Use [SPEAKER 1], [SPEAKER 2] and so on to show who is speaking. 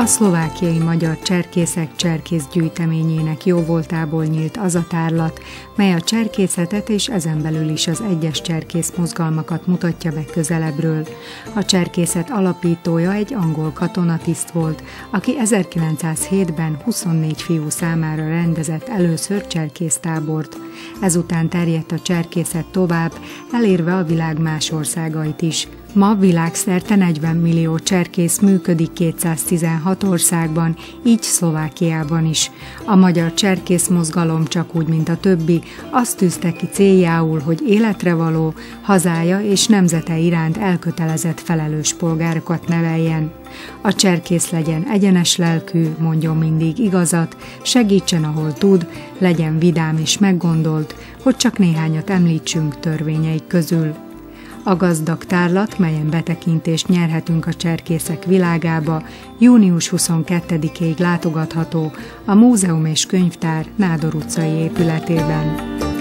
[SPEAKER 1] A szlovákiai magyar cserkészek cserkészgyűjteményének jóvoltából nyílt az a tárlat, mely a cserkészetet és ezen belül is az egyes cserkész mozgalmakat mutatja be közelebbről. A cserkészet alapítója egy angol katonatiszt volt, aki 1907-ben 24 fiú számára rendezett először cserkésztábort. Ezután terjedt a cserkészet tovább, elérve a világ más országait is. Ma világszerte 40 millió cserkész működik 216 országban, így Szlovákiában is. A magyar cserkész mozgalom csak úgy, mint a többi, azt tűzte ki céljául, hogy életre való, hazája és nemzete iránt elkötelezett felelős polgárokat neveljen. A cserkész legyen egyenes lelkű, mondjon mindig igazat, segítsen, ahol tud, legyen vidám és meggondolt, hogy csak néhányat említsünk törvényeik közül. A gazdag tárlat, melyen betekintést nyerhetünk a cserkészek világába, június 22-ig látogatható a Múzeum és Könyvtár Nádor utcai épületében.